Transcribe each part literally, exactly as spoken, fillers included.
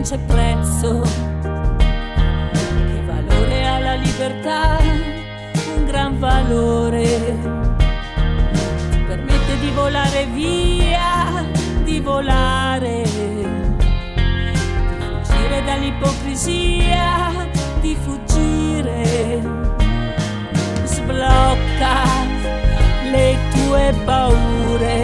c'è prezzo. Che valore ha la libertà? Un gran valore. Ti permette di volare via, di volare, di fuggire dall'ipocrisia, di fuggire. Sblocca le tue paure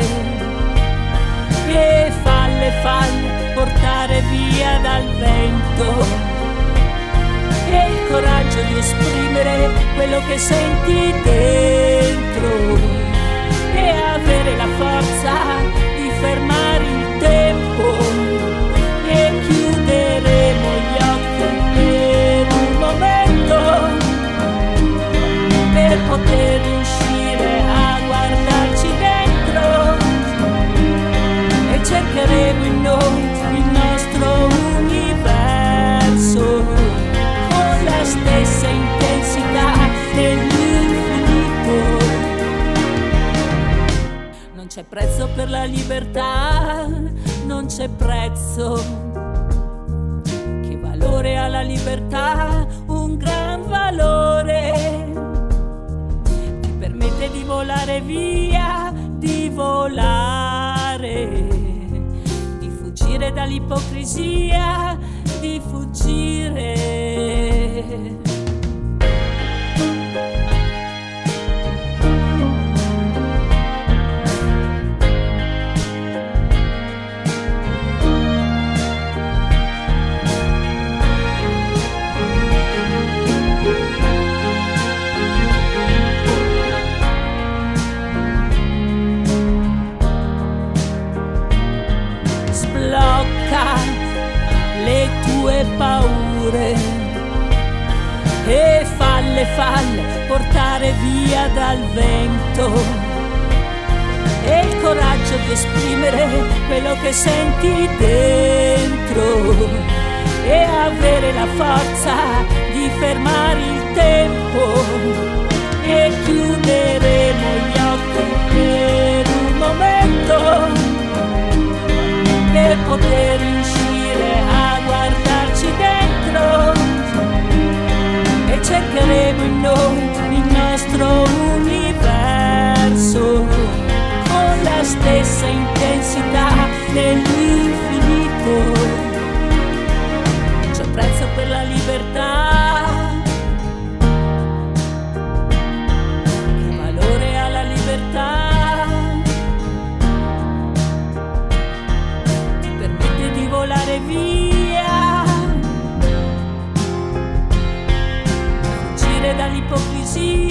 e falle, falle portare via dal vento, e il coraggio di esprimere quello che senti dentro, e avere la forza di fermare il tempo, e chiuderemo gli occhi per un momento per poter riuscire a guardarci dentro, e cercheremo in noi il nostro universo con la stessa intensità dell'infinito. Non c'è prezzo per la libertà, non c'è prezzo. Che valore ha la libertà? Un gran valore. Ti permette di volare via, di volare, di fuggire dall'ipocrisia, di fuggire. Le tue paure e falle, falle portare via dal vento, e il coraggio di esprimere quello che senti dentro, e avere la forza di fermare il tempo, e chiuderemo gli occhi per un momento per poter riuscire a guardarci dentro, e cercheremo in noi il nostro universo con la stessa intensità dell'infinito. C'è prezzo per la libertà. Che valore ha la libertà? Volare via, fuggire dall'ipocrisia,